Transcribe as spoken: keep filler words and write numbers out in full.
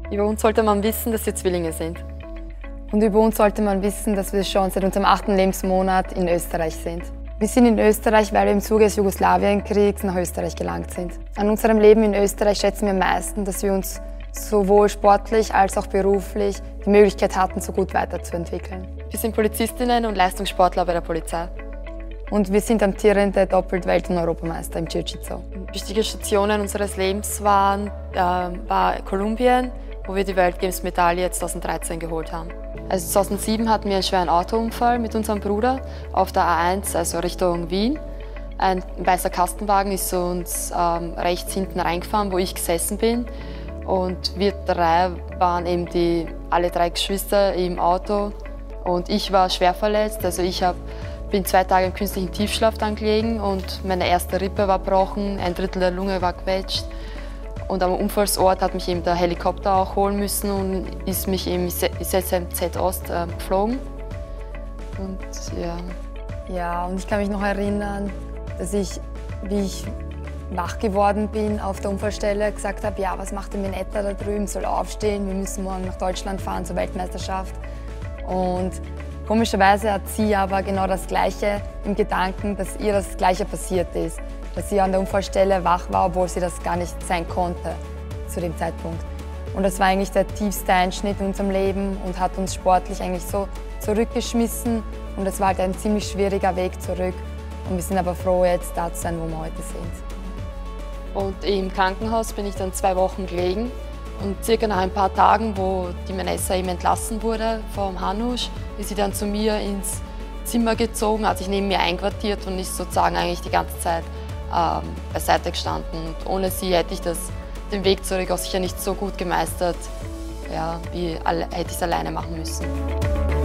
Über uns sollte man wissen, dass wir Zwillinge sind. Und über uns sollte man wissen, dass wir schon seit unserem achten Lebensmonat in Österreich sind. Wir sind in Österreich, weil wir im Zuge des Jugoslawienkriegs nach Österreich gelangt sind. An unserem Leben in Österreich schätzen wir am meisten, dass wir uns sowohl sportlich als auch beruflich die Möglichkeit hatten, so gut weiterzuentwickeln. Wir sind Polizistinnen und Leistungssportler bei der Polizei. Und wir sind amtierende Doppelt-Welt- und Europameister im Jiu-Jitsu. Wichtige Stationen unseres Lebens waren, äh, war Kolumbien, wo wir die Weltgames-Medaille zweitausenddreizehn geholt haben. Also zweitausendsieben hatten wir einen schweren Autounfall mit unserem Bruder auf der A eins, also Richtung Wien. Ein weißer Kastenwagen ist uns ähm, rechts hinten reingefahren, wo ich gesessen bin. Und wir drei waren eben die, alle drei Geschwister im Auto. Und ich war schwer verletzt, also ich hab, bin zwei Tage im künstlichen Tiefschlaf dann gelegen und meine erste Rippe war gebrochen, ein Drittel der Lunge war quetscht. Und am Unfallsort hat mich eben der Helikopter auch holen müssen und ist mich im S M Z Ost äh, geflogen. Und ja. Ja, und ich kann mich noch erinnern, dass ich, wie ich wach geworden bin auf der Unfallstelle, gesagt habe, ja, was macht denn Minetta da drüben, soll aufstehen, wir müssen morgen nach Deutschland fahren zur Weltmeisterschaft. Und komischerweise hat sie aber genau das Gleiche im Gedanken, dass ihr das Gleiche passiert ist. Dass sie an der Unfallstelle wach war, obwohl sie das gar nicht sein konnte zu dem Zeitpunkt. Und das war eigentlich der tiefste Einschnitt in unserem Leben und hat uns sportlich eigentlich so zurückgeschmissen. Und es war halt ein ziemlich schwieriger Weg zurück. Und wir sind aber froh, jetzt da zu sein, wo wir heute sind. Und im Krankenhaus bin ich dann zwei Wochen gelegen. Und circa nach ein paar Tagen, wo die Vanessa eben entlassen wurde vom Hanusch, ist sie dann zu mir ins Zimmer gezogen, hat sich neben mir einquartiert und ist sozusagen eigentlich die ganze Zeit ähm, beiseite gestanden. Und ohne sie hätte ich das, den Weg zurück auch sicher nicht so gut gemeistert, ja, wie hätte ich es alleine machen müssen.